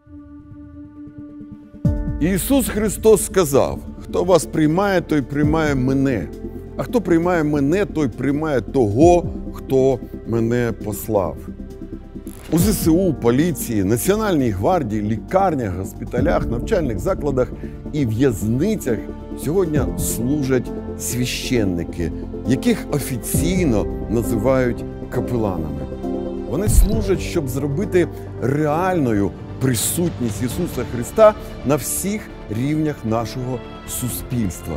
Ісус Христос сказав: хто вас приймає, той приймає мене. А хто приймає мене, той приймає того, хто мене послав. У ЗСУ, поліції, Національній гвардії, лікарнях, госпіталях, навчальних закладах і в'язницях сьогодні служать священники, яких офіційно називають капеланами. Вони служать, щоб зробити реальною присутність Ісуса Христа на всіх рівнях нашого суспільства.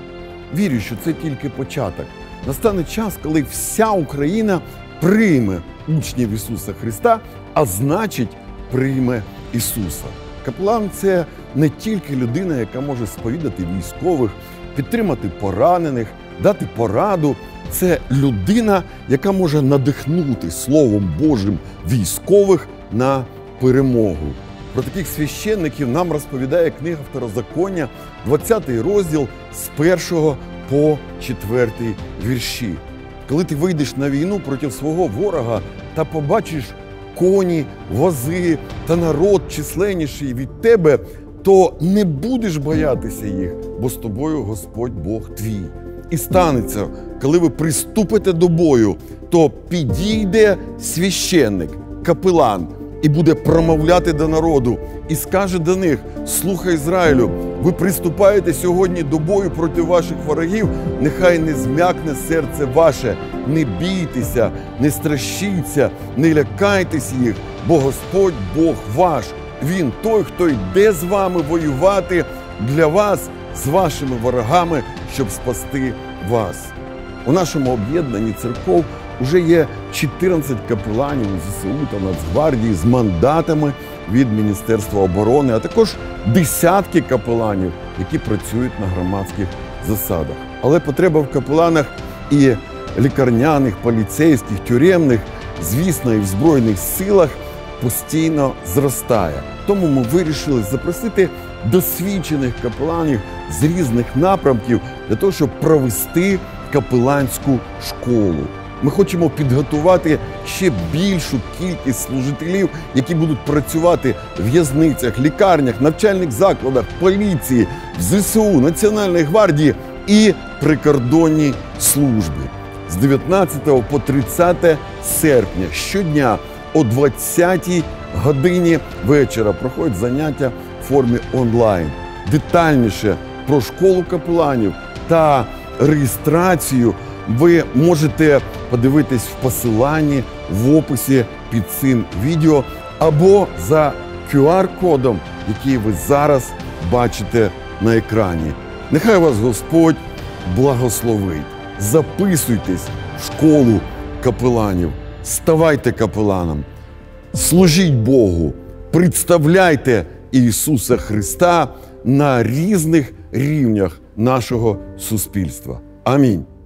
Вірю, що це тільки початок. Настане час, коли вся Україна прийме учнів Ісуса Христа, а значить, прийме Ісуса. Капелан – це не тільки людина, яка може сповідати військових, підтримати поранених, дати пораду. Це людина, яка може надихнути Словом Божим військових на перемогу. Про таких священників нам розповідає книга Второзаконня, 20 розділ з 1 по 4 вірші. Коли ти вийдеш на війну проти свого ворога та побачиш коні, вози та народ численніший від тебе, то не будеш боятися їх, бо з тобою Господь Бог твій. І станеться, коли ви приступите до бою, то підійде священник, капелан, і буде промовляти до народу, і скаже до них: слухай, Ізраїлю, ви приступаєте сьогодні до бою проти ваших ворогів, нехай не зм'якне серце ваше, не бійтеся, не страшіться, не лякайтесь їх, бо Господь Бог ваш, Він той, хто йде з вами воювати для вас, з вашими ворогами, щоб спасти вас. У нашому об'єднанні церков уже є 14 капеланів ЗСУ та Нацгвардії з мандатами від Міністерства оборони, а також десятки капеланів, які працюють на громадських засадах. Але потреба в капеланах і лікарняних, поліцейських, тюремних, звісно, і в Збройних силах постійно зростає. Тому ми вирішили запросити досвідчених капеланів з різних напрямків для того, щоб провести капеланську школу. Ми хочемо підготувати ще більшу кількість служителів, які будуть працювати в в'язницях, лікарнях, навчальних закладах, поліції, в ЗСУ, Національній гвардії і прикордонній службі. З 19 по 30 серпня щодня о 20-й годині вечора проходять заняття в формі онлайн. Детальніше про школу капеланів та реєстрацію ви можете подивитись в посиланні в описі під цим відео або за QR-кодом, який ви зараз бачите на екрані. Нехай вас Господь благословить. Записуйтесь в школу капеланів, ставайте капеланом, служіть Богу, представляйте Ісуса Христа на різних рівнях нашого суспільства. Амінь.